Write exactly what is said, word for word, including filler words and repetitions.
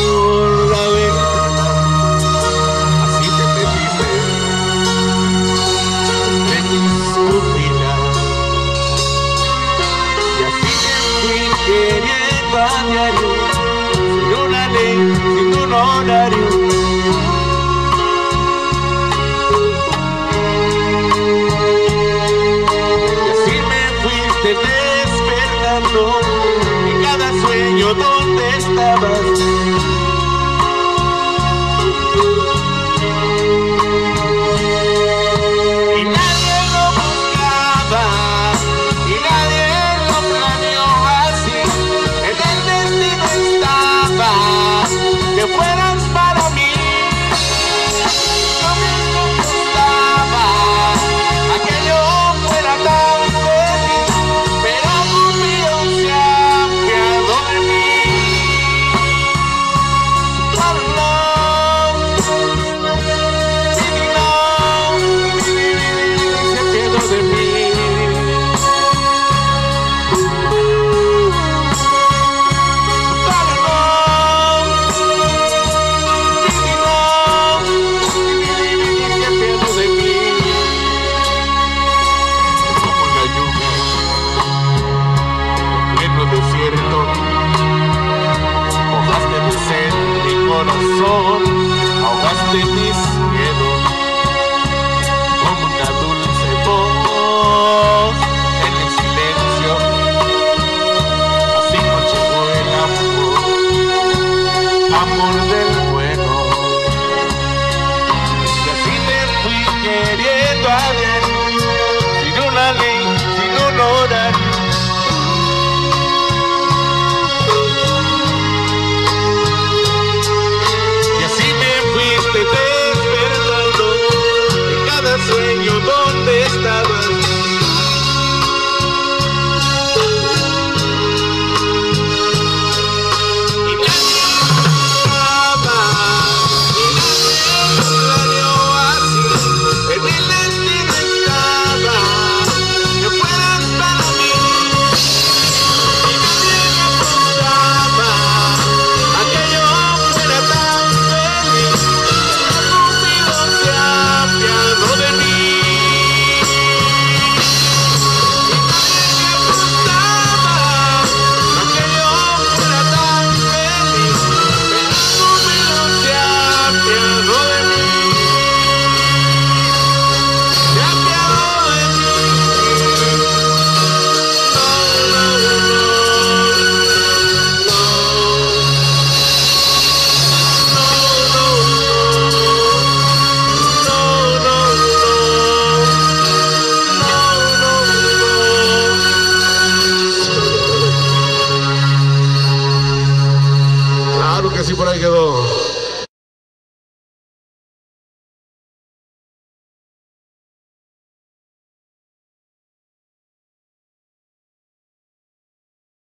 la ventana, así te metiste en mis pupilas, y así me fui queriendo a diario, sin una ley, sin un horario. Despertando en cada sueño donde estabas. Y nadie lo buscaba, y nadie lo planeó así. En el destino estaba que fueras para mí. No me gustaba a que yo fuera tan feliz, pero Dios se ha apiadado de mí. Oh no, baby no, baby, baby, se apiadó de mí. Ahogaste mis miedos como una dulce voz en el silencio. Así nos llegó el amor, amor del bueno. Y así te fui queriendo a ver, sin una ley, sin un horario. Despertando en cada sueño donde estabas. Y nadie amaba, y nadie lo planeó así. En el destino estaba que fueras para mí. Y nadie me apostaba a que yo fuera tan feliz. De mí. Y nadie me apostaba a que yo fuera tan feliz, pero Cupido se apiadó de mí, se apiadó de mí. No, no, no, Claro que sí, por ahí quedó.